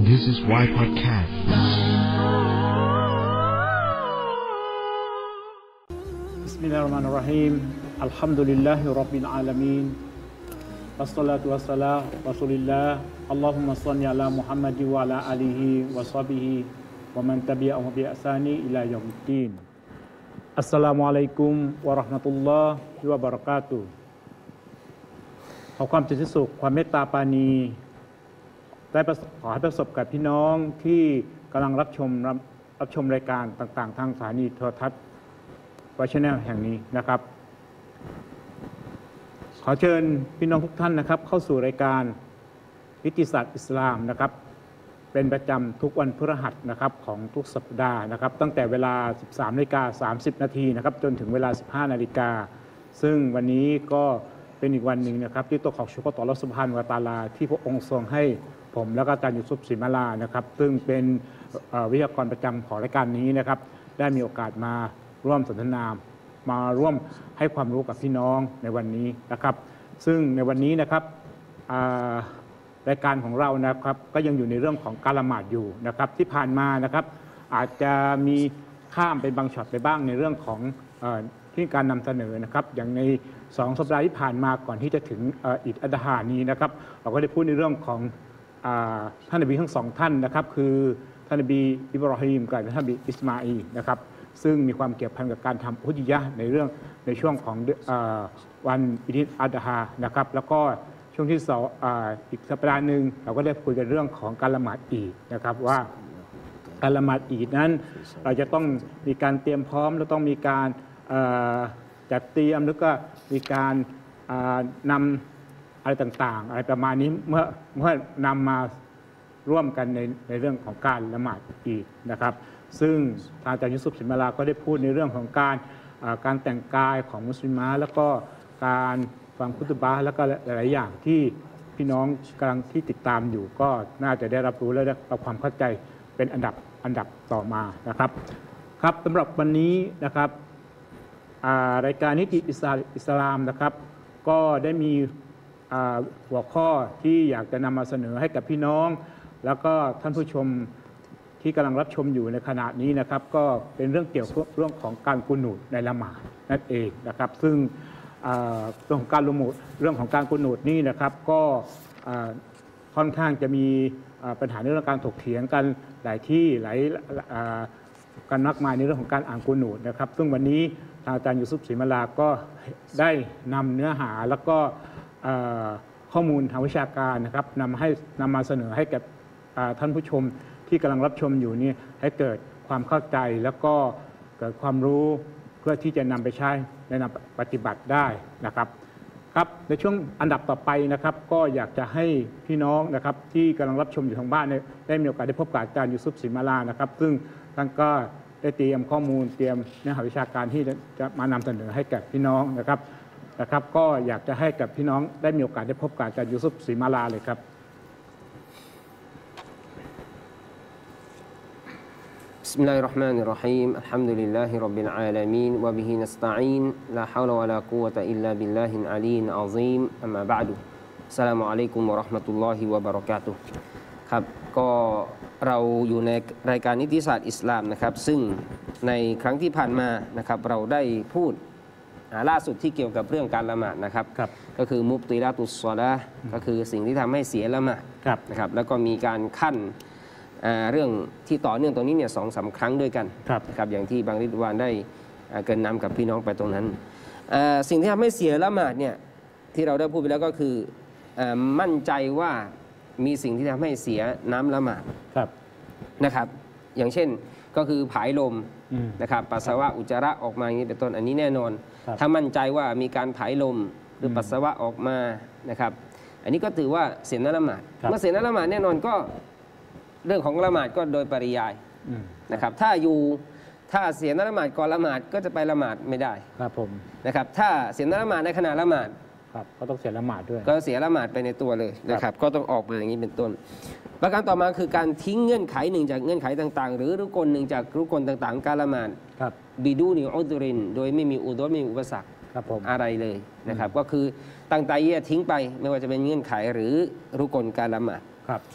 This is why podcast Bismillahirrahmanirrahim Alhamdulillahirabbil alamin Wassalatu wassalamu Rasulillah Allahumma shalli ala Muhammad wa ala alihi wa sahbihi wa man tabi'ahu bi ihsani ila yaumiddin. Assalamualaikum warahmatullahi wabarakatuh ขอความสุขความเมตตาปราณีขอให้ประสบกับพี่น้องที่กำลังรับชมรายการต่างๆทางสถานีโทรทัศน์วาชแนลแห่งนี้นะครับขอเชิญพี่น้องทุกท่านนะครับเข้าสู่รายการนิติศาสตร์อิสลามนะครับเป็นประจำทุกวันพฤหัสนะครับของทุกสัปดาห์นะครับตั้งแต่เวลา 13:30 น.นะครับจนถึงเวลา 15 นาฬิกาซึ่งวันนี้ก็เป็นอีกวันหนึ่งนะครับที่ต้องขอบคุณต่ออัลเลาะห์ซุบฮานะฮูวะตะอาลาที่พระองค์ทรงให้ผมแล้วก็อาจารย์ยูซุฟศรีมาลานะครับซึ่งเป็นวิทยากรประจำของรายการนี้นะครับได้มีโอกาสมาร่วมสนทนามาร่วมให้ความรู้กับพี่น้องในวันนี้นะครับซึ่งในวันนี้นะครับรายการของเรานะครับก็ยังอยู่ในเรื่องของการละหมาดอยู่นะครับที่ผ่านมานะครับอาจจะมีข้ามไปบางช็อตไปบ้างในเรื่องของที่การนำเสนอนะครับอย่างใน2 สัปดาห์ที่ผ่านมาก่อนที่จะถึงอีดอัฎฮานี้นะครับเราก็ได้พูดในเรื่องของท่านนบีทั้ง2ท่านนะครับคือท่านนบีอิบรอฮีมกับท่านนบีอิสมาอีลนะครับซึ่งมีความเกี่ยวพันกับการทำฮุจญะห์ในช่วงของวันอีดอัฎฮานะครับแล้วก็ช่วงที่อีกสัปดาห์หนึ่งเราก็ได้คุยกันเรื่องของการละหมาดอีดนะครับว่าการละหมาดอีดนั้นเราจะต้องมีการเตรียมพร้อมแล้วต้องมีการจัดเตรียมแล้วก็มีการนำอะไรต่างๆอะไรประมาณนี้เมื่อนำมาร่วมกันในเรื่องของการละหมาดอีดนะครับซึ่งทางอาจารย์ยูซุฟศรีมาลาก็ได้พูดในเรื่องของการแต่งกายของมุสลิมะแล้วก็การฟังคุตุบะห์แล้วก็หลายๆอย่างที่พี่น้องกำลังที่ติดตามอยู่ก็น่าจะได้รับรู้และได้รับความเข้าใจเป็นอันดับต่อมานะครับครับสำหรับวันนี้นะครับรายการนิติอิสลามนะครับก็ได้มีหัวข้อที่อยากจะนำมาเสนอให้กับพี่น้องแล้วก็ท่านผู้ชมที่กำลังรับชมอยู่ในขณะนี้นะครับก็เป็นเรื่องเกี่ยวกับเรื่องของการกุนูตในละหมาดนั่นเองนะครับซึ่งเรื่องของการกุนูตนี่นะครับก็ค่อนข้างจะมีปัญหาในเรื่องการถกเถียงกันหลายที่หลายกันมากมายในเรื่องของการอ่านกุนูตนะครับซึ่งวันนี้ทางอาจารย์ยูซุฟศรีมาลาก็ได้นำเนื้อหาแล้วก็ข้อมูลทางวิชาการนะครับนำมาเสนอให้กับท่านผู้ชมที่กำลังรับชมอยู่นี่ให้เกิดความเข้าใจแล้วก็เกิดความรู้เพื่อที่จะนำไปใช้ในนำปฏิบัติได้นะครับครับในช่วงอันดับต่อไปนะครับก็อยากจะให้พี่น้องนะครับที่กำลังรับชมอยู่ทางบ้านได้มีโอกาสได้พบกับอาจารย์ยูซุฟศรีมาลานะครับซึ่งท่านก็ได้เตรียมข้อมูลเตรียมเนื้อหาวิชาการที่จะมานำเสนอให้กับพี่น้องนะครับก็อยากจะให้กับพี่น้องได้มีโอกาสได้พบกับอาจารย์ยูซุฟศรีมาลาเลยครับ بسم الله الرحمن الرحيم الحمد لله رب العالمين وبه نستعين لا حول ولا قوة إلا بالله العلي العظيم أما بعد السلام عليكم ورحمة الله وبركاته ครับก็เราอยู่ในรายการนิติศาสตร์อิสลามนะครับซึ่งในครั้งที่ผ่านมานะครับเราได้พูดล่าสุดที่เกี่ยวกับเรื่องการละหมาดนะครับก็คือมุบติลาตุสศอลาห์ก็คือสิ่งที่ทำให้เสียละหมาดนะครับแล้วก็มีการขั้นเรื่องที่ต่อเนื่องตรงนี้เนี่ย2-3 ครั้งด้วยกันนะครับอย่างที่บางริดวานได้เกริ่นนำกับพี่น้องไปตรงนั้นสิ่งที่ทำให้เสียละหมาดเนี่ยที่เราได้พูดไปแล้วก็คือมั่นใจว่ามีสิ่งที่ทำให้เสียน้ำละหมาดนะครับอย่างเช่นก็คือผายลมนะครับปัสสาวะอุจจาระออกมาอย่างนี้เป็นต้นอันนี้แน่นอนถ้ามั่นใจว่ามีการผายลมหรือปัสสาวะออกมานะครับอันนี้ก็ถือว่าเสียน้ำละหมาดเมื่อเสียน้ำละหมาดแน่นอนก็เรื่องของละหมาดก็โดยปริยายนะครับถ้าเสียน้ำละหมาดก่อนละหมาดก็จะไปละหมาดไม่ได้ครับผมนะครับถ้าเสียน้ำละหมาดในขณะละหมาดก็ต้องเสียละหมาดด้วยก็เสียละหมาดไปในตัวเลยนะครับก็ต้องออกมาอย่างนี้เป็นต้นประการต่อมาคือการทิ้งเงื่อนไขหนึ่งจากเงื่อนไขต่างๆหรือรุกลหนึ่งจากรุกลต่างๆการละหมาดบิดูนิอุดุรินโดยไม่มีอุดรไม่มีอุปสรรคอะไรเลยนะครับก็คือตั้งใจที่จะทิ้งไปไม่ว่าจะเป็นเงื่อนไขหรือรุกลการละหมาด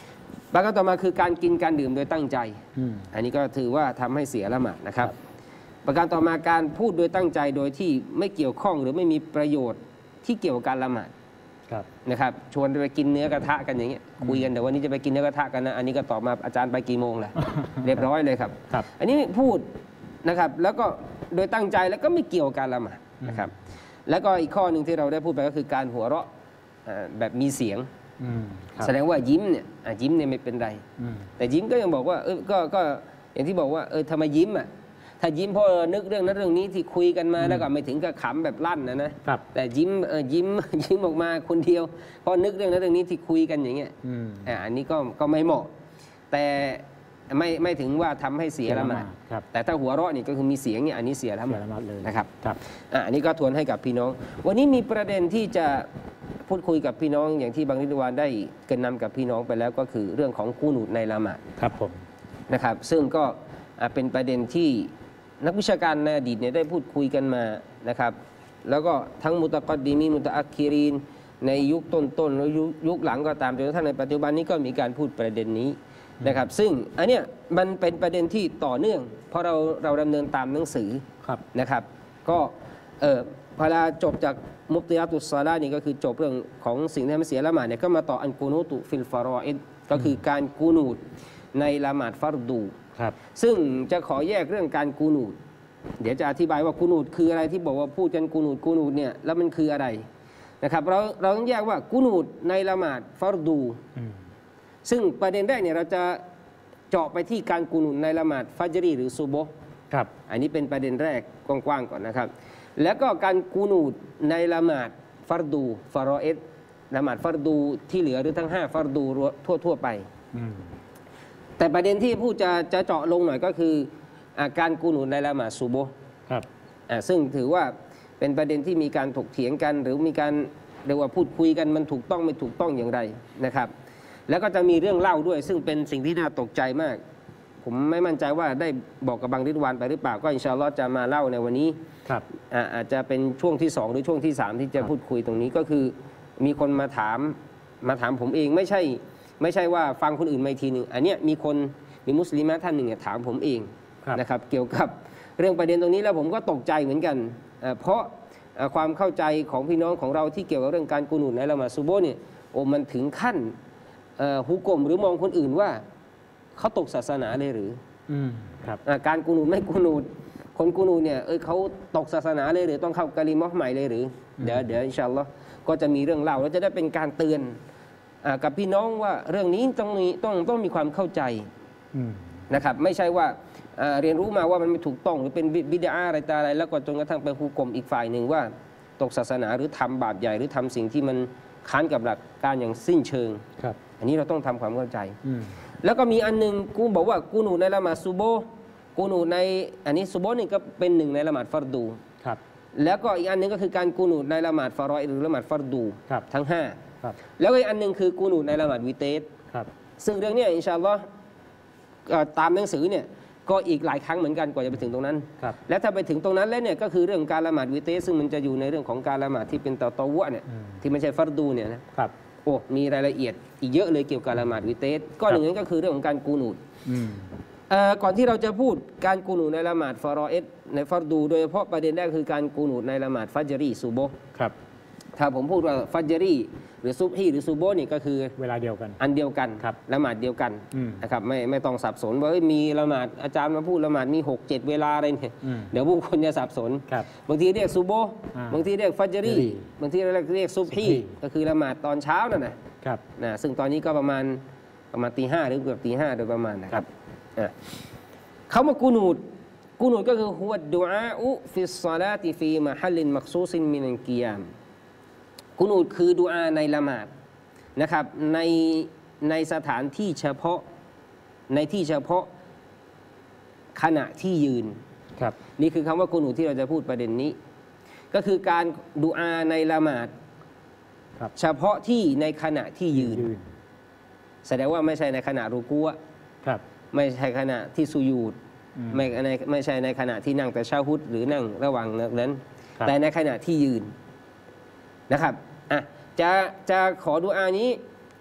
ประการต่อมาคือการกินการดื่มโดยตั้งใจอืมอันนี้ก็ถือว่าทำให้เสียละหมาดนะครับ ประการต่อมาการพูดโดยตั้งใจโดยที่ไม่เกี่ยวข้องหรือไม่มีประโยชน์ที่เกี่ยวกับการละหมาดครับนะครับชวนไปกินเนื้อกระทะกันอย่างเงี้ยคุยกันเดี๋ยววันนี้จะไปกินเนื้อกระทะกันนะอันนี้ก็ตอบมาอาจารย์ไปกี่โมงแหละ เรียบร้อยเลยครับครับอันนี้พูดนะครับแล้วก็โดยตั้งใจแล้วก็ไม่เกี่ยวกับการละหมาดนะครับแล้วก็อีกข้อหนึ่งที่เราได้พูดไปก็คือการหัวเราะแบบมีเสียงอืมครับแสดงว่ายิ้มเนี่ยยิ้มเนี่ยไม่เป็นไรอืมแต่ยิ้มก็ยังบอกว่าก็อย่างที่บอกว่าทำไมยิ้มอ่ะถ้ายิ้มเพราะนึกเรื่องนั้นเรื่องนี้ที่คุยกันมาแล้วก็ไม่ถึงกับขำแบบลั่นนะครับ แต่ยิ้มยิ้มออกมาคนเดียวเพราะนึกเรื่องนั้นเรื่องนี้ที่คุยกันอย่างเงี้ยอืมอันนี้ก็ไม่เหมาะ แต่ไม่ถึงว่าทำให้เสียละหมาดครับแต่ถ้าหัวเราะนี่ก็คือมีเสียงเนี่ยอันนี้เสียละหเสีมาย ดละหมาดเลยนะครับครับอันนี้ก็ทวนให้กับพี่น้อง วันนี้มีประเด็นที่จะพูดคุยกับพี่น้องอย่างที่บางริดวานได้เกรินนำกับพี่น้องไปแล้วก็คือเรื่องของกูนูตในละหมาดครับผมนะครับซึ่งก็เป็นประเด็นที่นักวิชาการในอดีตเนี่ยได้พูดคุยกันมานะครับแล้วก็ทั้งมุตะกัดดีมีมุตะอักคิรีนในยุคต้นๆแล้วยุคหลังก็ตามจนกระทั่งในปัจจุบันนี้ก็มีการพูดประเด็นนี้นะครับซึ่งอันเนี้ยมันเป็นประเด็นที่ต่อเนื่องเพราะเราดำเนินตามหนังสือครับนะครับก็พอเวลาจบจากมุฟติยาตุสซาลานี่ก็คือจบเรื่องของสิ่งที่ไม่เสียละหมาดเนี่ยก็มาต่ออันกูนูตุฟิลฟารออิดก็คือการกูนูตในละหมาดฟัรดูครับซึ่งจะขอแยกเรื่องการกูนูตเดี๋ยวจะอธิบายว่ากูนูตคืออะไรที่บอกว่าพูดกันกูนูตเนี่ยแล้วมันคืออะไรนะครับเราต้องแยกว่ากูนูตในละหมาดฟัรดูอืมซึ่งประเด็นแรกเนี่ยเราจะเจาะไปที่การกูนูตในละหมาดฟัจรีหรือซุบฮ์ครับอันนี้เป็นประเด็นแรกกว้างๆก่อนนะครับแล้วก็การกูนูตในละหมาดฟัรดูฟารอเอดละหมาดฟัรดูที่เหลือหรือทั้ง5ฟัรดูทั่วไปอืมแต่ประเด็นที่ผู้จะเจาะลงหน่อยก็คือการกูนูตในละหมาดซุบฮ์ครับซึ่งถือว่าเป็นประเด็นที่มีการถกเถียงกัน หรือมีการเรียกว่าพูดคุยกันมันถูกต้องไม่ถูกต้องอย่างไรนะครับแล้วก็จะมีเรื่องเล่าด้วย ซึ่งเป็นสิ่งที่น่าตกใจมาก ผมไม่มั่นใจว่าได้บอกกับบางริดวานไปหรือเปล่าก็อินชาอัลลอฮ์จะมาเล่าในวันนี้ครับอาจจะเป็นช่วงที่2หรือช่วงที่3ที่จะพูดคุยตรงนี้ก็คือมีคนมาถามผมเองไม่ใช่ว่าฟังคนอื่นมาอีกทีหนึ่งอันเนี้ยมีมุสลิมะท่านหนึ่งเนี่ยถามผมเองครับนะครับเกี่ยวกับเรื่องประเด็นตรงนี้แล้วผมก็ตกใจเหมือนกันเพราะความเข้าใจของพี่น้องของเราที่เกี่ยวกับเรื่องการกูนูตในละหมาดซุบฮ์เนี่ยมันถึงขั้นฮุกมหรือมองคนอื่นว่าเขาตกศาสนาเลยหรืออืม ครับการกูนูตไม่กูนูตคนกูนูตเนี่ยเขาตกศาสนาเลยหรือต้องเข้ากะลิมะห์ใหม่เลยหรือเดี๋ยวอินชาอัลลอฮ์ก็จะมีเรื่องเล่าแล้วจะได้เป็นการเตือนกับพี่น้องว่าเรื่องนี้ต้องมีความเข้าใจอืมนะครับไม่ใช่ว่าเรียนรู้มาว่ามันไม่ถูกต้องหรือเป็นบิดาอะไรต่อะไรแล้วก็จนกระทั่งไปฮุกมอีกฝ่ายหนึ่งว่าตกศาสนาหรือทำบาปใหญ่หรือทำสิ่งที่มันค้านกับหลักการอย่างสิ้นเชิงครับอันนี้เราต้องทำความเข้าใจอืมแล้วก็มีอันหนึงกูบอกว่ากูนูตในละหมาดซุบฮ์กูนูตในอันนี้ซุบฮ์นี่ก็เป็นหนึ่งในละหมาดฟัรดูครับแล้วก็อีกอันหนึงก็คือการกูนูตในละหมาดฟารออิดหรือละหมาดฟัรดูครับทั้งครับ 5แล้วก็อีกอันหนึงคือกูนูตในละหมาดวิเตสครับซึ่งเรื่องเนี้ยอินชาอัลลอฮ์ตามหนังสือเนี่ยก็อีกหลายครั้งเหมือนกันกว่าจะไปถึงตรงนั้นครับและถ้าไปถึงตรงนั้นแล้วเนี่ยก็คือเรื่องการละหมาดวิเตสซึ่งมันจะอยู่ในเรื่องของการละหมาดที่เป็นตะตอวะเนี่ยอืมที่ไม่ใช่ฟัรดูเนี่ยนะครับ โอ้มีรายละเอียดอีกเยอะเลยเกี่ยวกับละหมาดวิเตสก็หนึ่งนั้นก็คือเรื่องของการกูนูตอืมก่อนที่เราจะพูดการกูนูตในละหมาดฟารอเอดในฟัรดูโดยเฉพาะประเด็นแรกคือการกูนูตในละหมาดฟัจรีซุบฮ์ครับถ้าผมพูดว่าฟัจรีหรือซุบฮีหรือซุบฮ์นี่ก็คือเวลาเดียวกันอันเดียวกันครับละหมาดเดียวกันอืมนะครับไม่ต้องสับสนว่ามีละหมาดอาจารย์มาพูดละหมาดมี6-7 เวลาอะไรเนี่ยอืมเดี๋ยวผู้คนจะสับสนครับบางทีเรียกซุบฮ์อ่าบางทีเรียกฟัจรีฟัจรีบางทีเรียกซุบฮีซุบฮีก็คือละหมาดตอนเช้านั่นนะครับ ซึ่งตอนนี้ก็ประมาณตี 5หรือเกือบตี 5โดยประมาณนะครับเขามากูนูตก็คือฮุวัดดุอาอุฟิศศอลาติฟีมะฮัลลินมักซูซินมินัลกิยามกูนูตคือดุอาในละหมาดนะครับในสถานที่เฉพาะขณะที่ยืนครับนี่คือคำว่ากูนูตที่เราจะพูดประเด็นนี้ ก็คือการดุอาในละหมาดครับเฉพาะที่ในขณะที่ยืนยืนแสดงว่าไม่ใช่ในขณะรุกูอะครับไม่ใช่ขณะที่สุญูดอืมไม่ใช่ในขณะที่นั่งแต่ชาฮุดหรือนั่งระหว่างนั้นครับแต่ในขณะที่ยืนนะครับจะขอดุอานี้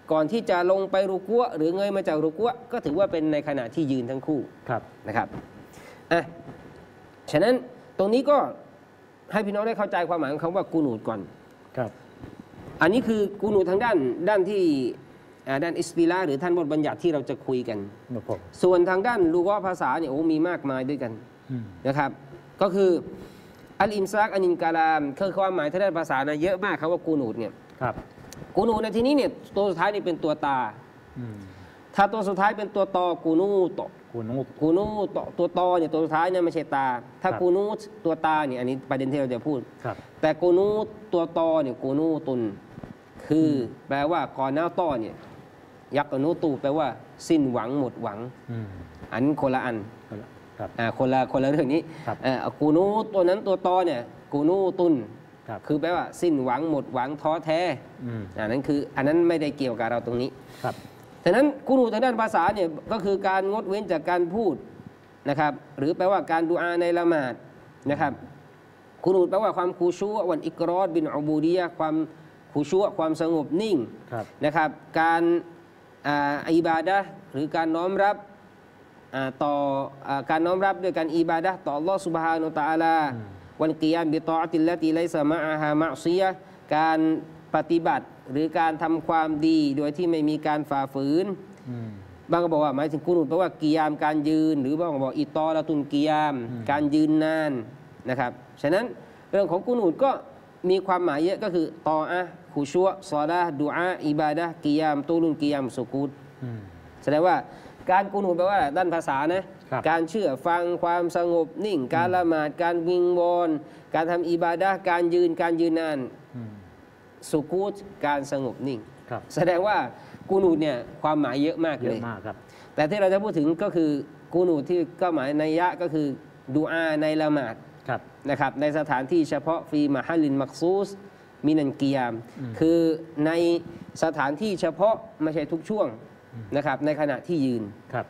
ก่อนที่จะลงไปรุกัวหรือเงยมาจากรุกัวก็ถือว่าเป็นในขณะที่ยืนทั้งคู่ครับนะครับฉะนั้นตรงนี้ก็ให้พี่น้องได้เข้าใจความหมายของคำว่ากูนูดก่อนครับอันนี้คือกูนูดทางด้านที่ด้านอิสติลาหรือท่านบทบัญญัติที่เราจะคุยกันครับผมส่วนทางด้านลูกะภาษาเนี่ยมีมากมายด้วยกันนะครับก็คืออัลอิมซากอันินกาลามคือความหมายทางด้านภาษานะเยอะมากครับว่ากูนูดเนี่ยครับกูนูดในที่นี้เนี่ยตัวสุดท้ายนี่เป็นตัวตาถ้าตัวสุดท้ายเป็นตัวตอกูนูตกูนูกูนูตตัวตอเนี่ยตัวสุดท้ายเนี่ยไม่ใช่ตาถ้ากูนูตัวตาเนี่ยอันนี้ประเด็นที่เราจะพูดครับแต่กูนูตัวตอเนี่ยกูนูตุนคือแปลว่ากอนาตอเนี่ยยักษ์นูตูแปลว่าสิ้นหวังหมดหวังอันคนละอันครับคนละเรื่องนี้ครับกูนูตัวนั้นตัวตอเนี่ยกูนูตุนครับคือแปลว่าสิ้นหวังหมดหวังท้อแท้อันนั้นคืออันนั้นไม่ได้เกี่ยวกับเราตรงนี้ครับฉะนั้นกูนูทางด้านภาษาเนี่ยก็คือการงดเว้นจากการพูดนะครับหรือแปลว่าการดุอาในละหมาดนะครับกูนูแปลว่าความคูชัววันอิกรอดบินอูบูดียะความคูชัวความสงบนิ่งครับนะครับการอิบาดะห์หรือการน้อมรับต่อการน้อมรับด้วยการอิบาดะห์ต่อ Allah Subhanahu Wa Taala วันกิยามบิตอติลละติไลซะมะอาฮามะซียะการปฏิบัติหรือการทำความดีโดยที่ไม่มีการฝ่าฝืนบางก็บอกว่าหมายถึงกูนูดแปลว่ากิยามการยืนหรือบางก็บอกอิตอละตุนกิยามการยืนนานนะครับฉะนั้นเรื่องของกูนูดก็มีความหมายเยอะก็คือตออะห์ขุชัวซอลาห์ดุอาอิบาดะห์กิยามตูลุนกิยามสุกูดแสดงว่าการกูนูดแปลว่าด้านภาษานะการเชื่อฟังความสงบนิ่งการละหมาดการวิงวอนการทำอิบาดะห์การยืนนานสุกูดการสงบนิ่งแสดงว่ากูนูดเนี่ยความหมายเยอะมากเลย แต่ที่เราจะพูดถึงก็คือกูนูดที่ก็หมายนัยยะก็คือดุอาในละหมาดนะครับในสถานที่เฉพาะฟีมะฮัลลินมักซูสมินันกิยามคือในสถานที่เฉพาะไม่ใช่ทุกช่วงนะครับในขณะที่ยืนครับ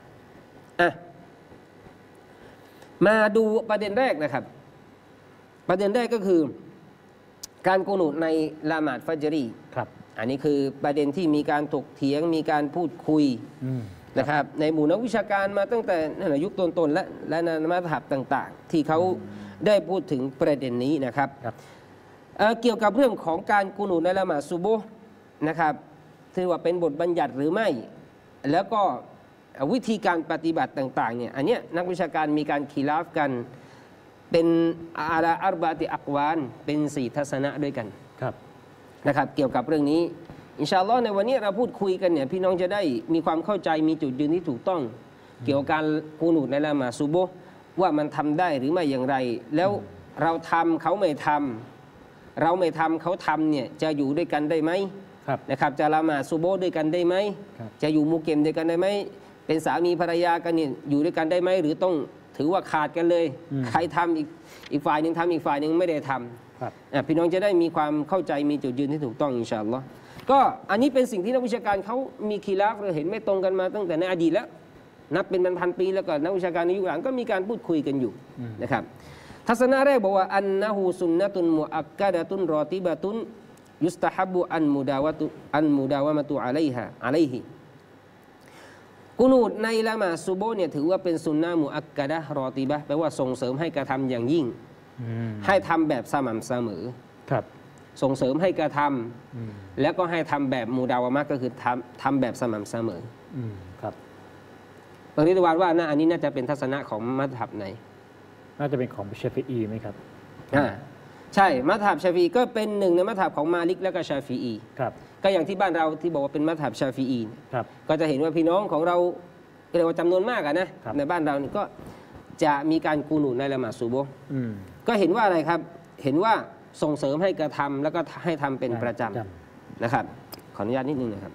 มาดูประเด็นแรกนะครับประเด็นแรกก็คือการกูนูดในละหมาดฟัจรีอันนี้คือประเด็นที่มีการถกเถียงมีการพูดคุยนะครับในหมู่นักวิชาการมาตั้งแต่ยุคต้นๆและในมัธยมต่างๆที่เขาได้พูดถึงประเด็นนี้นะครับเกี่ยวกับเรื่องของการกูนูดในละหมาดซุบฮ์นะครับถือว่าเป็นบทบัญญัติหรือไม่แล้วก็วิธีการปฏิบัติต่างๆเนี่ยอันเนี้ยนักวิชาการมีการขีลาฟกันเป็นอาลาอัรบะติอักวานเป็น4ทัศนะด้วยกันนะครับเกี่ยวกับเรื่องนี้อินชาอัลลอฮ์ในวันนี้เราพูดคุยกันเนี่ยพี่น้องจะได้มีความเข้าใจมีจุดยืนที่ถูกต้องเกี่ยวกับการกูนูดในละหมาดซุบฮ์ว่ามันทำได้หรือไม่อย่างไรแล้วเราทำเขาไม่ทำเราไม่ทำเขาทำเนี่ยจะอยู่ด้วยกันได้ไหมนะครับจะละหมาดซุบฮ์ด้วยกันได้ไหมจะอยู่มุเกมด้วยกันได้ไหมเป็นสามีภรรยากันเนี่ยอยู่ด้วยกันได้ไหมหรือต้องถือว่าขาดกันเลยใครทำอีกฝ่ายหนึ่งทำอีกฝ่ายหนึ่งไม่ได้ทำพี่น้องจะได้มีความเข้าใจมีจุดยืนที่ถูกต้องอินชาอัลลอฮ์ก็อันนี้เป็นสิ่งที่นักวิชาการเขามีคีราฟเราเห็นไม่ตรงกันมาตั้งแต่ในอดีตแล้วนับเป็นพันปีแล้วก็นักวิชาการในยุคหลังก็มีการพูดคุยกันอยู่นะครับทัศนะแรกบอกว่าอันนะฮูซุนนะตุนมุอักกะดะตุนรอติบะตุนยุสตะฮับบุอันมุดาวะมะตุอะลัยฮิกูนูดในละหมาดซุบฮ์เนี่ยถือว่าเป็นสุนนะมุอักกะดะรอติบะแปลว่าส่งเสริมให้กระทำอย่างยิ่งให้ทำแบบสม่ำเสมอส่งเสริมให้กระทำแล้วก็ให้ทำแบบมุดาวะมะก็คือทำแบบสม่ำเสมอครับตรงนี้ตะวันว่าอันนี้น่าจะเป็นทัศนะของมัธยมไหนน่าจะเป็นของชาฟิอีไหมครับใช่มัธยมชาฟิอีก็เป็นหนึ่งในมัธยมของมาลิกและก็ชาฟิอีก็อย่างที่บ้านเราที่บอกว่าเป็นมัธยมชาฟิอีก็จะเห็นว่าพี่น้องของเราเรียกว่าจำนวนมากนะในบ้านเรานี่ก็จะมีการกูนูดในละหมาดซุบฮ์ก็เห็นว่าอะไรครับเห็นว่าส่งเสริมให้กระทำแล้วก็ให้ทำเป็นประจำนะครับขออนุญาตนิดนึงนะครับ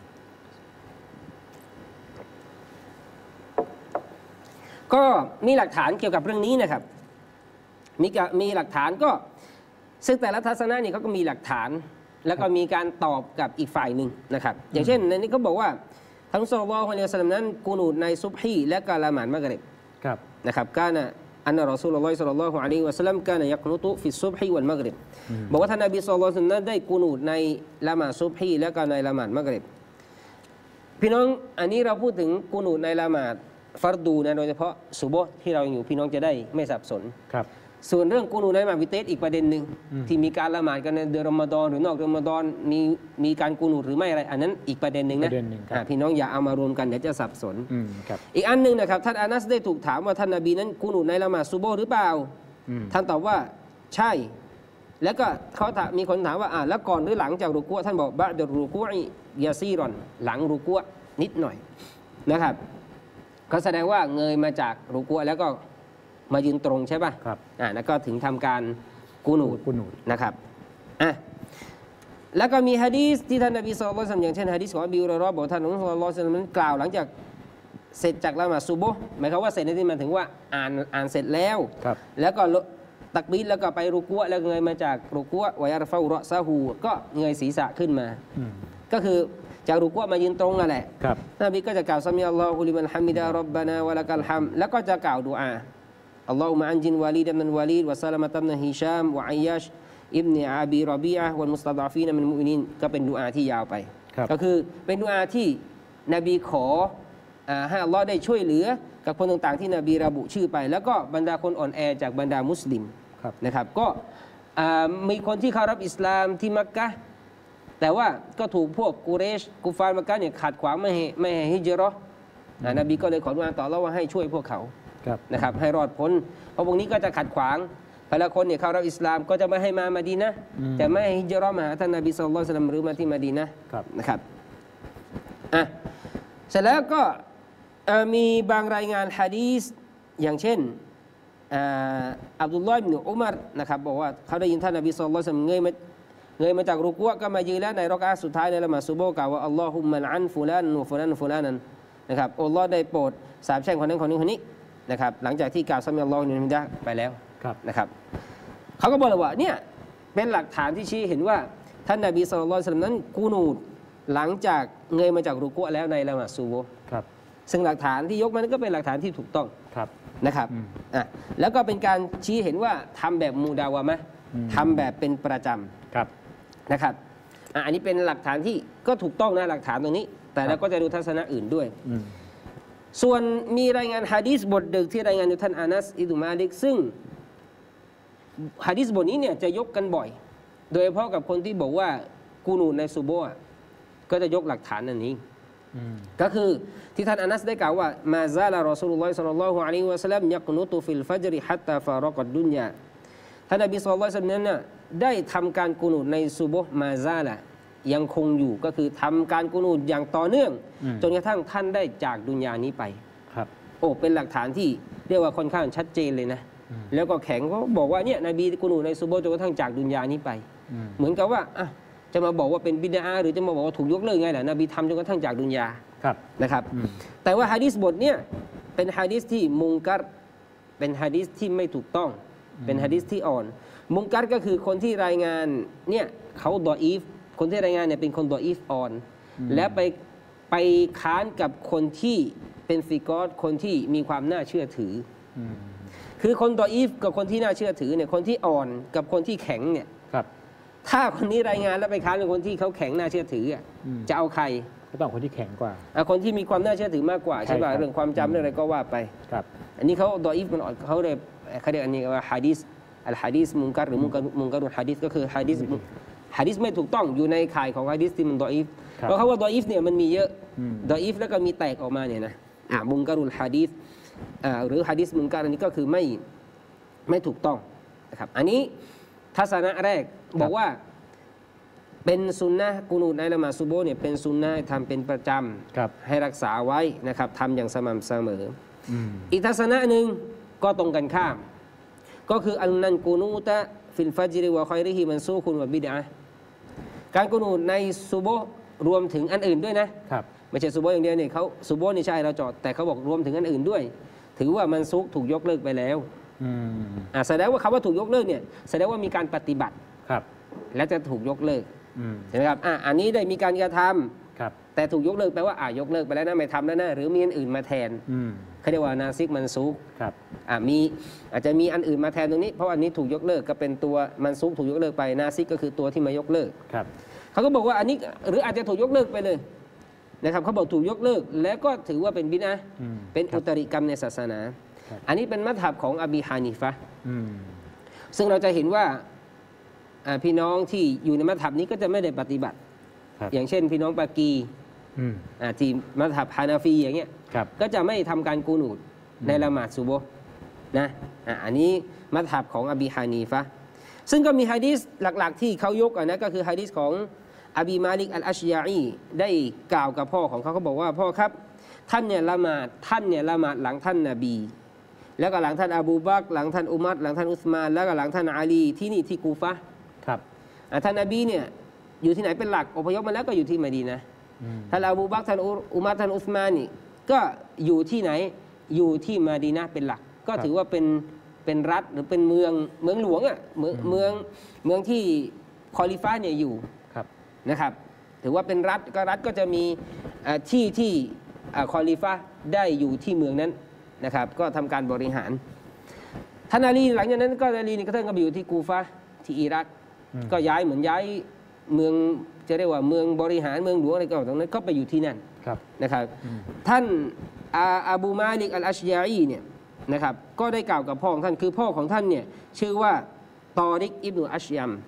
ก็มีหลักฐานเกี่ยวกับเรื่องนี้นะครับมีหลักฐานก็ซึ่งแต่ละทัศนะนี่เขาก็มีหลักฐานแล้วก็มีการตอบกับอีกฝ่ายหนึ่งนะครับอย่างเช่นในนี้เขาบอกว่าทั้งศ็อลลัลลอฮุอะลัยฮิวะซัลลัมนั้นกูนูดในซุบฮีและก็ละหมาดมักริบนะครับกานะอันนะรอซูลุลลอฮิศ็อลลัลลอฮุอะลัยฮิวะซัลลัมกานะยักนุตุฟิซุบฮีวัลมักริบบอกว่าท่านนบีศ็อลลัลลอฮุอะลัยฮิวะซัลลัมได้กูนูดในละหมาดซุบฮีและก็ในละหมาดมักริบพี่น้องอันนี้เราพูดถึงกูนูตในละหมาดฟัรดูนะโดยเฉพาะซุบฮ์ที่เราอยู่พี่น้องจะได้ไม่สับสนครับส่วนเรื่องกูนูตในละหมาดวิเตสอีกประเด็นหนึ่งที่มีการละหมาดกันในเดือนรอมฎอนหรือนอกเดือนรอมฎอนมีการกูนูตหรือไม่อะไรอันนั้นอีกประเด็นหนึ่งนะพี่น้องอย่าเอามารวมกันเดี๋ยวจะสับสนอีกอันหนึ่งนะครับท่านอานัสได้ถูกถามว่าท่านนบีนั้นกูนูตในละหมาดซุบฮ์หรือเปล่าท่านตอบว่าใช่แล้วก็เขามีคนถามว่าแล้วก่อนหรือหลังจากรุกูท่านบอกบะดรุกูยาซีรอนหลังรุกูนิดหน่อยนะครับก็แสดงว่าเงยมาจากรุกูแล้วก็มายืนตรงใช่ป่ะครับแล้วก็ถึงทำการกูนูตนะครับแล้วก็มีหะดีษที่ท่านนบีศ็อลลัลลอฮุอะลัยฮิวะซัลลัมอย่างเช่นหะดีษของอบีฮุรอยเราะห์บอกท่านศ็อลลัลลอฮุอะลัยฮิวะซัลลัมนั้นกล่าวหลังจากเสร็จจากละหมาดซุบฮ์หมายความว่าเสร็จในที่มันถึงว่าอ่านเสร็จแล้วแล้วก็ตักบีรแล้วก็ไปรุกูแล้วเงยมาจากรุกูวะยารฟะอุรอซะฮูก็เงยศีรษะขึ้นมาก็คือจากรุกูมายืนตรงนั่นแหละนบีก็จะกล่าวซะมีอัลลอฮุลิมันฮัมิดะร็อบบานาวะละกัลฮัมแล้วก็จะกล่าวดุอาอัลลอฮุมะอันจินวาลีดะมินวาลีดวะซะลามะตับนะฮิชามวะอัยยัชอิบนุอาบีรอบีอะห์วัลมุสตะฎอฟีนมินมุอ์มินีนก็เป็นดุอาที่ยาวไปก็คือเป็นดุอาที่นบีขอให้อัลลอฮ์ได้ช่วยเหลือกับคนต่างๆที่นบีระบุชื่อไปแล้วก็บรรดาคนอ่อนแอจากบรรดามุสลิมนะครับก็มีคนที่เข้ารับอิสลามที่มักกะฮ์แต่ว่าก็ถูกพวกกุเรชกุฟาร์มักกะฮ์เนี่ยขัดขวางไม่ให้ฮิจเราะห์นบีก็เลยขอดุอาต่ออัลเลาะห์ว่าให้ช่วยพวกเขานะครับให้รอดพ้นเพราะพวกนี้ก็จะขัดขวางแต่ละคนเนี่ยเข้ารับอิสลามก็จะไม่ให้มามะดีนะห์แต่ไม่ให้ฮิจเราะห์มาหาท่านนบีศ็อลลัลลอฮุอะลัยฮิวะซัลลัมหรือมาที่มะดีนะห์นะครับเสร็จแล้วก็มีบางรายงานหะดีษอย่างเช่นอับดุลลอฮ์ อิบนุอุมัรนะครับบอกว่าเขาได้ยินท่านนบีศ็อลลัลลอฮุอะลัยฮิวะซัลลัมเงยมาจากรุกูก็มายืนแล้วในรอกอะห์สุดท้ายในละหมาดซุบฮ์กล่าวว่าอัลลอฮุมมะอันฟุลานวะฟุลานฟุลานันนะครับอัลลอฮ์ได้โปรดสาปแช่งคนนั้นคนนี้คนนี้นะครับหลังจากที่กล่าวซะมีอัลลอฮุลิมันมิดะไปแล้วนะครับเขาก็บอกว่าเนี่ยเป็นหลักฐานที่ชี้เห็นว่าท่านนบีศ็อลลัลลอฮุอะลัยฮิวะซัลลัมนั้นกูนูตหลังจากเงยมาจากรุกูแล้วในละหมาดซุบฮ์ซึ่งหลักฐานที่ยกมานั้นก็เป็นหลักฐานที่ถูกต้องนะครับแล้วก็เป็นการชี้เห็นว่าทำแบบมูดาวะมะทำแบบเป็นประจำนะครับอันนี้เป็นหลักฐานที่ก็ถูกต้องนะหลักฐานตรงนี้แต่เราก็จะดูทัศนะอื่นด้วยส่วนมีรายงานหะดีษบทหนึ่งที่รายงานโดยท่านอานัสอิบนุมาลิกซึ่งหะดีษบทนี้เนี่ยจะยกกันบ่อยโดยเฉพาะกับคนที่บอกว่ากูนูตในซุบฮ์ก็จะยกหลักฐานอันนี้ก็คือที่ท่านอานัสได้กล่าวว่ามาซาลารอซูลุลลอฮิศ็อลลัลลอฮุอะลัยฮิวะซัลลัมยักนุตุฟิลฟัจริฮัตตาฟารอกัดดุนยาท่านนบีศ็อลลัลลอฮุอะลัยฮิวะซัลลัมนั้นได้ทำการกูนูตในซุบฮ์มาซาละยังคงอยู่ก็คือทำการกูนูตอย่างต่อเนื่องจนกระทั่งท่านได้จากดุนยานี้ไปโอ้เป็นหลักฐานที่เรียกว่าค่อนข้างชัดเจนเลยนะแล้วก็แข็งเขาบอกว่าเนี่ยนบีกูนูตในซุบฮ์จนกระทั่งจากดุนยานี้ไปเหมือนกับว่าจะมาบอกว่าเป็นบิดอะห์หรือจะมาบอกว่าถูกยกเลิกไงล่ะนบีทำจนกระทั่งจากดุนยานะครับแต่ว่าหะดีษบทเนี่ยเป็นหะดีษที่มุงกัรเป็นหะดีษที่ไม่ถูกต้องเป็นหะดีษที่อ่อนมุงกัรก็คือคนที่รายงานเนี่ยเขาดออีฟคนที่รายงานเนี่ยเป็นคนดออีฟอ่อนและไปค้านกับคนที่เป็นซิกอตคนที่มีความน่าเชื่อถือคือคนดออีฟกับคนที่น่าเชื่อถือเนี่ยคนที่อ่อนกับคนที่แข็งเนี่ยถ้าคนนี้รายงานแล้วไปค้านกับคนที่เขาแข็งน่าเชื่อถือจะเอาใครก็ต้องคนที่แข็งกว่าคนที่มีความน่าเชื่อถือมากกว่าใช่ป่ะเรื่องความจำเรื่องอะไรก็ว่าไปอันนี้เขาดออีฟมันอ่อนเขาเรียกอันนี้ว่าหะดีษอัลหะดีษมุงกัรหรือมุงกัรุลหะดีษก็คือหะดีษไม่ถูกต้องอยู่ในข่ายของหะดีษที่มันดออีฟเพราะเขาว่าดออีฟเนี่ยมันมีเยอะดออีฟแล้วก็มีแตกออกมาเนี่ยนะมุงกัรุลหะดีษหรือหะดีษมุงกัรอันนี้ก็คือไม่ถูกต้องนะครับอันนี้ทัศนะแรกบอกว่าเป็นซุนนะห์กูนูตในละหมาดซุบฮ์เนี่ยเป็นซุนนะห์ทำเป็นประจำให้รักษาไว้นะครับทำอย่างสม่ำเสมออีกทัศนะหนึ่งก็ตรงกันข้ามก็คืออันนันกูนูตะฟิลฟัจริวะคอยริฮิมันซูคุนวะบิดอะห์การกูนูตในซุบฮ์รวมถึงอันอื่นด้วยนะไม่ใช่ซุบฮ์อย่างเดียวเนี่ยเขาซุบฮ์นี่ใช่เราจอดแต่เขาบอกรวมถึงอันอื่นด้วยถือว่ามันซุกถูกยกเลิกไปแล้วแสดงว่าคำว่าถูกยกเลิกเนี่ยแสดงว่ามีการปฏิบัติและจะถูกยกเลิกใช่ไหมครับอันนี้ได้มีการกระทำแต่ถูกยกเลิกแปลว่ายกเลิกไปแล้วนะไม่ทำแล้วนะหรือมีอันอื่นมาแทนเขาเรียกว่านาซิกมันซุกมีอาจจะมีอันอื่นมาแทนตรงนี้เพราะอันนี้ถูกยกเลิกก็เป็นตัวมันซุกถูกยกเลิกไปนาซิกก็คือตัวที่มายกเลิกเขาก็บอกว่าอันนี้หรืออาจจะถูกยกเลิกไปเลยนะครับเขาบอกถูกยกเลิกและก็ถือว่าเป็นบิดอะห์อืมเป็นครับอุตริกรรมในศาสนาครับอันนี้เป็นมัธยับของอบีฮานิฟะห์อืมซึ่งเราจะเห็นว่าพี่น้องที่อยู่ในมัธยับนี้ก็จะไม่ได้ปฏิบัติครับอย่างเช่น พี่น้องปากีอืมที่มัธยับฮานาฟีอย่างเงี้ยครับก็จะไม่ทำการกูนูดในละหมาดซุบฮ์นะอันนี้มัธยับของอบีฮานีฟะห์ซึ่งก็มีฮะดีษหลักๆที่เขายกนะก็คือฮะดีษของอบีมาลิกอัลอัชยาอีได้กล่าวกับพ่อของเขาเขาบอกว่าพ่อครับท่านเนี่ยละหมาดหลังท่านนบี แล้วก็หลังท่านอบูบักรหลังท่านอุมัรหลังท่านอุสมานแล้วก็หลังท่านอาลีที่นี่ที่กูฟะห์ครับท่านนบีเนี่ยอยู่ที่ไหนเป็นหลักอพยพมาแล้วก็อยู่ที่มะดีนะห์อืมท่านอบูบักรท่านอุมัรท่านอุสมานนี่ก็อยู่ที่ไหนอยู่ที่มะดีนะห์เป็นหลัก ก็ถือว่าเป็นรัฐหรือเป็นเมืองหลวงอ่ะเมืองที่คอลิฟะห์เนี่ยอยู่ครับนะครับถือว่าเป็นรัฐก็จะมีที่คอลิฟะห์ได้อยู่ที่เมืองนั้นนะครับก็ทำการบริหารท่านอาลีหลังจากนั้นก็อาลีนี่ก็ท่านก็ไปอยู่ที่กูฟะห์ที่อิรักอืมก็ย้ายเหมือนย้ายเมืองจะเรียกว่าเมืองบริหารเมืองหลวงอะไรก็ตรงนั้นก็ไปอยู่ที่นั่นครับนะครับอืมท่านอาบูมาลิกอัลอัชยาอีเนี่ยนะครับก็ได้กล่าวกับพ่อของท่านคือพ่อของท่านเนี่ยชื่อว่าตอริกอิบนุอัชยัม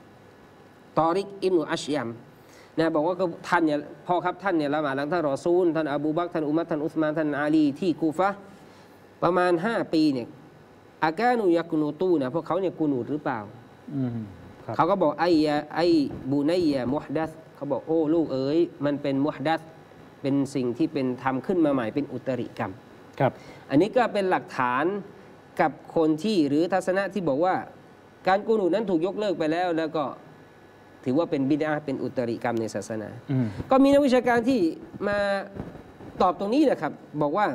นะบอกว่าก็ท่านเนี่ยพ่อครับท่านเนี่ยละหมาดหลังท่านรอซูลท่านอบูบักรท่านอุมัรท่านอุสมานท่านอาลีที่กูฟะห์ประมาณ5 ปีเนี่ยอากานุยักนูตูนะพวกเขาเนี่ยกูนูดหรือเปล่าอืมครับเขาก็บอกไอ้บูนัยยะมุฮดัสเขาบอกโอ้ลูกเอ๋ยมันเป็นมุฮดัสเป็นสิ่งที่เป็นทำขึ้นมาใหม่เป็นอุตริกรรมครับอันนี้ก็เป็นหลักฐานกับคนที่หรือทัศนะที่บอกว่าการกูนูดนั้นถูกยกเลิกไปแล้ว แล้วก็ถือว่าเป็นบิดอะห์เป็นอุตริกรรมในศาสนาอืมก็มีนักวิชาการที่มาตอบตรงนี้นะครับบอกว่า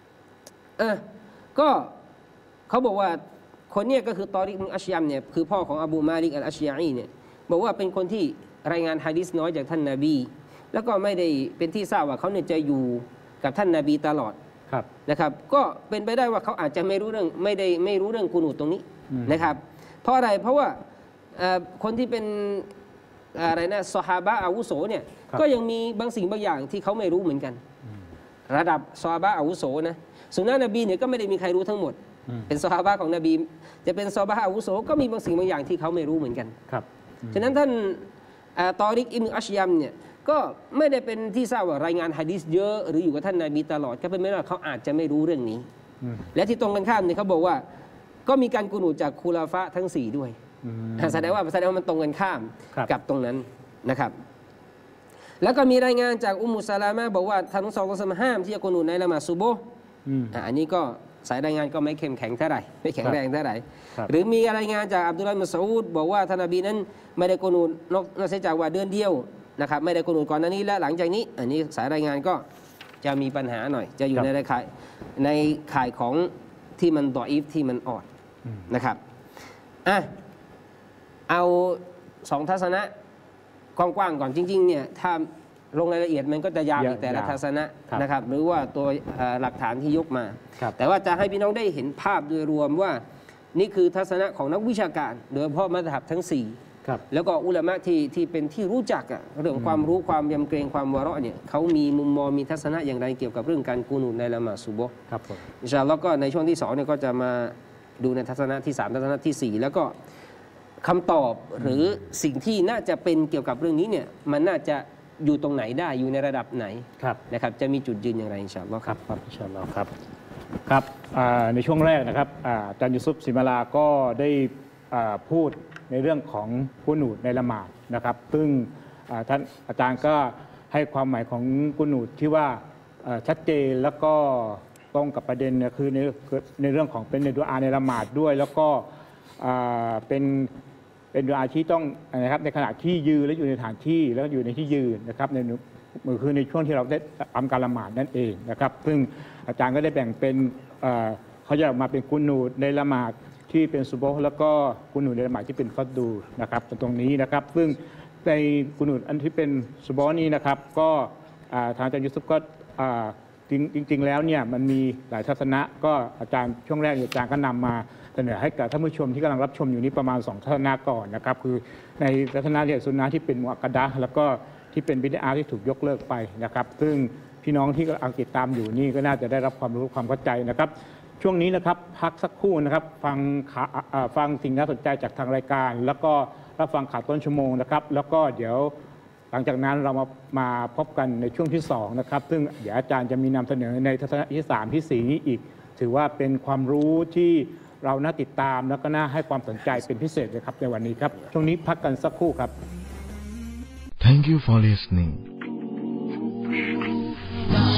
ก็เขาบอกว่าคนเนี้ก็คือตอริกอิบนุอัชยัมเนี่ยคือพ่อของอบูมาลิกอัลอัชยาอีเนี่ยบอกว่าเป็นคนที่รายงานหะดีษน้อยจากท่านนบี แล้วก็ไม่ได้เป็นที่ทราบว่าเขาเนี่ยจะอยู่กับท่านนบีตลอดครับนะครับก็เป็นไปได้ว่าเขาอาจจะไม่รู้เรื่องกูนูตรงนี้อืมนะครับเพราะอะไรเพราะว่าคนที่เป็นอะไรนะซอฮาบะห์อาวุโสเนี่ยก็ยังมีบางสิ่งบางอย่างที่เขาไม่รู้เหมือนกัน ระดับซอฮาบะห์อาวุโสนะสุนนะนบีเนี่ยก็ไม่ได้มีใครรู้ทั้งหมดอืมเป็นซอฮาบะห์ของนบีจะเป็นซอฮาบะห์อาวุโสก็มีบางสิ่งบางอย่างที่เขาไม่รู้เหมือนกันครับฉะนั้นท่านตอริกอิบนุอัชยัมเนี่ยก็ไม่ได้เป็นที่ทราบว่ารายงานหะดีษเยอะหรืออยู่กับท่านนบีตลอดก็เป็นไม่ได้เขาอาจจะไม่รู้เรื่องนี้อืมและที่ตรงกันข้ามเนี่ยเขาบอกว่าก็มีการกูนูจากคูลาฟะห์ทั้ง 4 ด้วยอืมแสดงว่ามันตรงกันข้ามครับกับตรงนั้นนะครับ แล้วก็มีรายงานจากอุมมุสลามะห์บอกว่าท่านศ็อลลัลลอฮุอะลัยฮิวะซัลลัมห้ามที่จะกูนูในละหมาดซุบฮ์อืมอันนี้ก็สายรายงานก็ไม่เข้มแข็งเท่าไหร่ไม่แข็งแรงเท่าไหร่ครับหรือมีรายงานจากอับดุลลาห์อิบนุมัสอูดบอกว่าท่านนบีนั้นไม่ได้กูนูนอกจากว่าเดือนเดียวนะครับไม่ได้กูนูก่อนหน้านี้และหลังจากนี้ อันนี้สายรายงานก็จะมีปัญหาหน่อย จะอยู่ในข่ายของที่มันดออีฟที่มันอ่อนอืมนะครับเอา2 ทัศนะกว้างๆก่อนจริงๆเนี่ยถ้าลงรายละเอียดมันก็จะยาวอีกแต่ละทัศนะครับ นะครับหรือว่าตัวหลักฐานที่ยกมาครับแต่ว่าจะให้พี่น้องได้เห็นภาพโดยรวมว่านี่คือทัศนะของนักวิชาการโดยเฉพาะมัธยับทั้งครับ 4 แล้วก็อุลามะที่เป็นที่รู้จักอะเรื่องความรู้ความยำเกรงความวะเราะห์เนี่ยเขามีมุมมองมีทัศนะอย่างไรเกี่ยวกับเรื่องการกูนูในละหมาดซุบฮ์ครับผมอินชาอัลลอฮ์ก็ในช่วงที่2เนี่ยก็จะมาดูในทัศนะที่3ทัศนะที่ 4 แล้วก็คำตอบหรือสิ่งที่น่าจะเป็นเกี่ยวกับเรื่องนี้เนี่ยมันน่าจะอยู่ตรงไหนได้อยู่ในระดับไหนครับนะครับจะมีจุดยืนอย่างไรอินชาอัลลอฮ์ครับครับอินชาอัลลอฮ์ครับครับในช่วงแรกนะครับอาจารย์ยูซุฟศิมาลาก็ได้พูดในเรื่องของกุนูดในละหมาดนะครับ ซึ่งท่านอาจารย์ก็ให้ความหมายของกุนูดที่ว่าชัดเจนแล้วก็ตรงกับประเด็นเนี่ยคือในเรื่องของเป็นในดุอาในละหมาดด้วย แล้วก็เป็นดุอาที่ต้องนะครับในขณะที่ยืนและอยู่ในฐานที่แล้วก็อยู่ในที่ยืนนะครับในคือในช่วงที่เราได้ทำการละหมาดนั่นเองนะครับซึ่งอาจารย์ก็ได้แบ่งเป็นเขาจะมาเป็นกุนูดในละหมาดที่เป็นซุบฮ์แล้วก็กุนูดในละหมาดที่เป็นฟัดดูนะครับตรงนี้นะครับซึ่งในกุนูดอันที่เป็นซุบฮ์นี้นะครับก็ทางอาจารย์ยูซุฟก็จริงๆแล้วเนี่ยมันมีหลายทัศนะก็อาจารย์ช่วงแรกอาจารย์ก็นำมาเสนอให้กับท่านผู้ชมที่กำลังรับชมอยู่นี้ประมาณ2ทัศนะก่อนนะครับคือในทัศนะเรียกซุนนะห์ที่เป็นมุอักกะดะห์แล้วก็ที่ที่เป็นบิดาที่ถูกยกเลิกไปนะครับซึ่งพี่น้องที่กำลังติดตามอยู่นี่ก็น่าจะได้รับความรู้ความเข้าใจนะครับช่วงนี้นะครับพักสักครู่นะครับฟังสิ่งน่าสนใจจากทางรายการ แล้วก็รับฟังข่าวต้นชั่วโมงนะครับแล้วก็เดี๋ยวหลังจากนั้นเรามาพบกันในช่วงที่2นะครับซึ่งเดี๋ยวอาจารย์จะมีนำเสนอในทัศนะที่3ที่4นี้อีกถือว่าเป็นความรู้ที่เราน่าติดตามแล้วก็น่าให้ความสนใจเป็นพิเศษเลยครับในวันนี้ครับช่วงนี้พักกันสักครู่ครับ Thank you for listening.